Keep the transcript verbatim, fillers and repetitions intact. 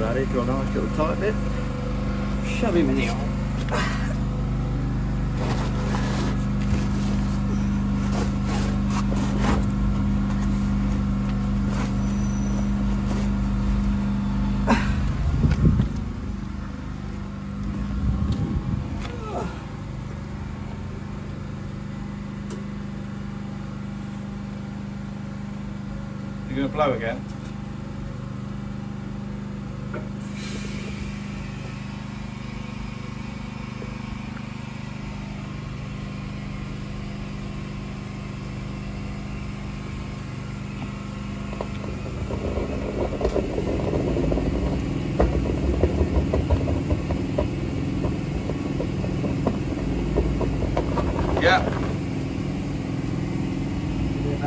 that into a nice little tight bit. Shove him in the hole. You're going to blow again?